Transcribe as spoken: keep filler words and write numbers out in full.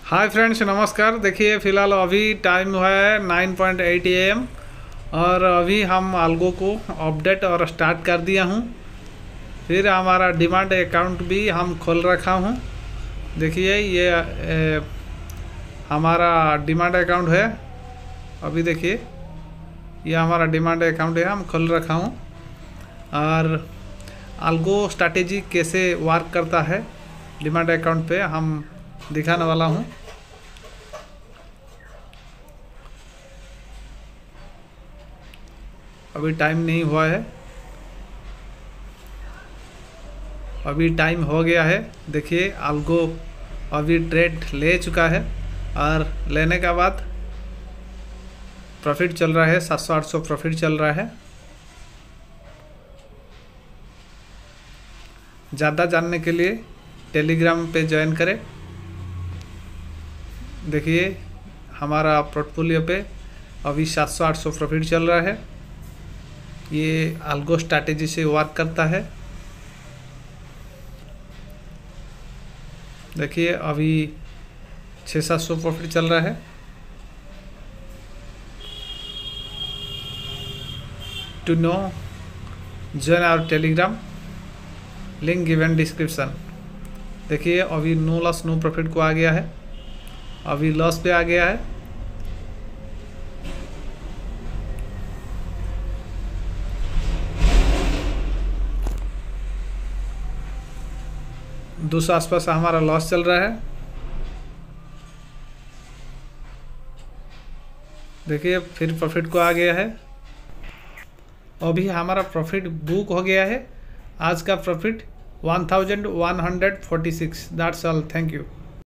Hi friends, नमस्कार। देखिए फ़िलहाल अभी टाइम हुआ है nine point eight A M और अभी हम अल्गो को अपडेट और स्टार्ट कर दिया हूँ। फिर हमारा डिमांड अकाउंट भी हम खोल रखा हूँ। देखिए ये ए, हमारा डिमांड अकाउंट है। अभी देखिए ये हमारा डिमांड अकाउंट है, हम खोल रखा हूँ। और अल्गो स्ट्रैटेजी कैसे वर्क करता है डिमांड अकाउंट पे हम दिखाने वाला हूँ। अभी टाइम नहीं हुआ है, अभी टाइम हो गया है। देखिए अल्गो अभी ट्रेड ले चुका है और लेने के बाद प्रॉफिट चल रहा है, सात सौ आठ सौ प्रॉफिट चल रहा है। ज़्यादा जानने के लिए टेलीग्राम पे ज्वाइन करें। देखिए हमारा पोर्टफोलियो पे अभी सात सौ आठ सौ प्रॉफिट चल रहा है। ये अल्गो स्ट्रैटेजी से वर्क करता है। देखिए अभी छः सात सौ प्रॉफिट चल रहा है। To know join our Telegram, link given description. देखिए अभी नो लॉस नो प्रॉफिट को आ गया है, अभी लॉस पे आ गया है। दो सौ आसपास हमारा लॉस चल रहा है। देखिए फिर प्रॉफिट को आ गया है। अभी हमारा प्रॉफिट बुक हो गया है। आज का profit one thousand one hundred forty six. That's all, thank you.